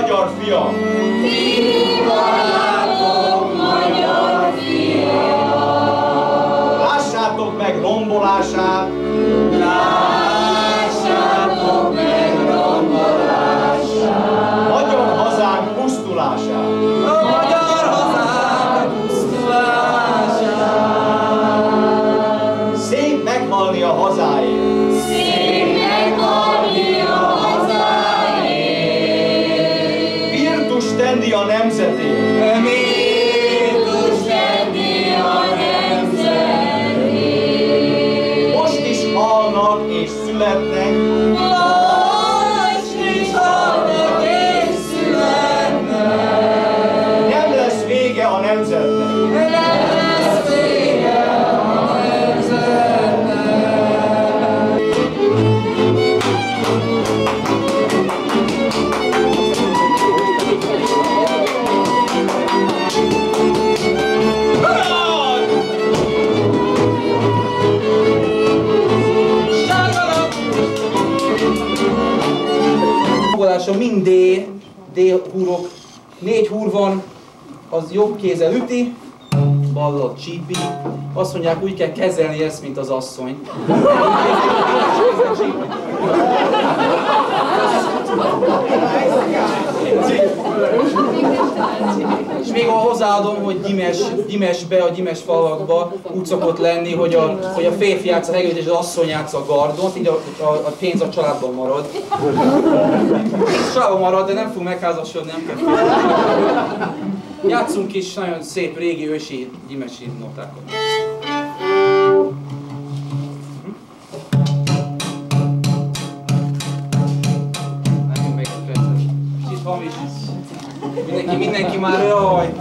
magyar fiak! Ti vagytok magyar fiak! Lássátok meg rombolását! Lássátok meg rombolását! Magyar hazánk pusztulását! Magyar hazánk pusztulását! Szép meghalni a hazáért! Szép meghalni a hazáért! Virtus tenni a nemzetért! Virtus tenni a nemzetért! Most is halnak és születnek! Most is halnak és születnek! Nem lesz vége a nemzetnek! Nem lesz vége a nemzetnek! Mind D húrok, 4 húr van, az jobb kézzel üti, ballal csípi. Azt mondják, úgy kell kezelni ezt, mint az asszony. És még hozzáadom, hogy Gyimesbe, a Gyimes falvakba úgy szokott lenni, hogy a férfi játsz a regőt és az asszony játsz a gardot, így a pénz a családban marad. A családban marad, de nem fog megházasodni, nem kell félni. Játszunk is nagyon szép régi ősi gyimesi notákat. Kicsit hamis. Mindenki már jaj.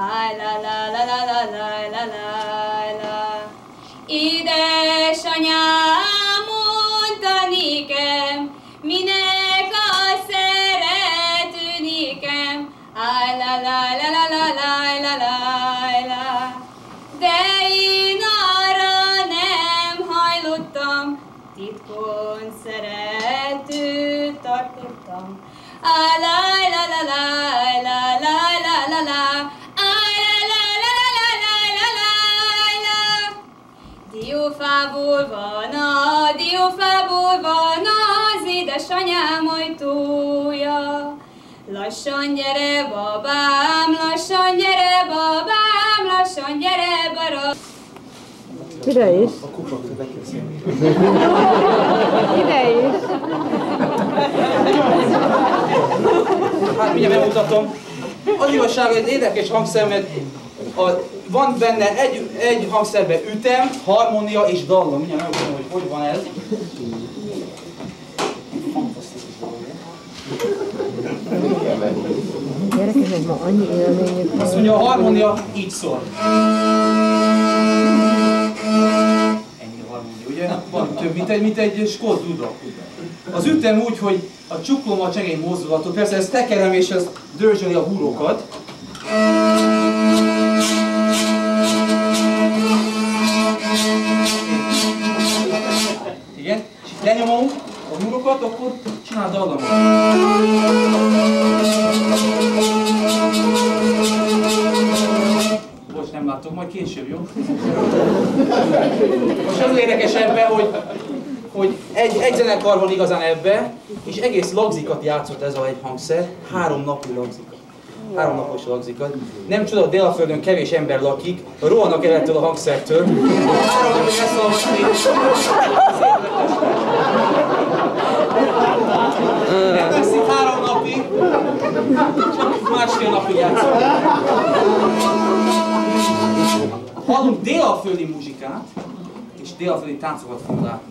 Édesanyám! Áj, la, la, la, la, la, la, la, la, la. De én arra nem hajlottam, titkon szeretőt tartottam. Áj, la, la, la, la, la, la, la, la, la. Áj, la, la, la, la, la, la, la, la. Diófából van az édesanyám ajtója. Lassan gyere, babám, lassan gyere, babám, lassan gyere, bara. Ide is. A kupak beköszönjük. Ide is. Hát mindjárt bemutatom. Az igazság, hogy érdekes hangszer, mert van benne egy hangszerben ütem, harmónia és dallam. Mindjárt megmutatom, hogy van ez. Fantasztikus dolog. Gyerekeknek ma annyi élményük van. Azt mondja, a harmónia így szól. Ennyi a harmónia, ugye? Van több, mint egy skót duda. Az ütem úgy, hogy a csuklom a csengény mozdulatot, persze ezt tekerem és ez dörzsöli a húrokat. Igen, és itt lenyomom a húrokat, akkor csinál dallamot. Most nem láttok, majd később, jó? Most az érdekes ebben, hogy egy zenekar van igazán ebbe, és egész lagzikat játszott ez a egy hangszer, 3 napi lagzikat. 3 napos lagzikat. Nem csoda, hogy Délaföldön kevés ember lakik, rohannak el ettől a hangszertől. 3 napig elszolgatni. Nem veszik 3 napig, csak másfél napig játszunk. Hallunk délaföldi muzsikát, és délaföldi táncokat fogunk látni.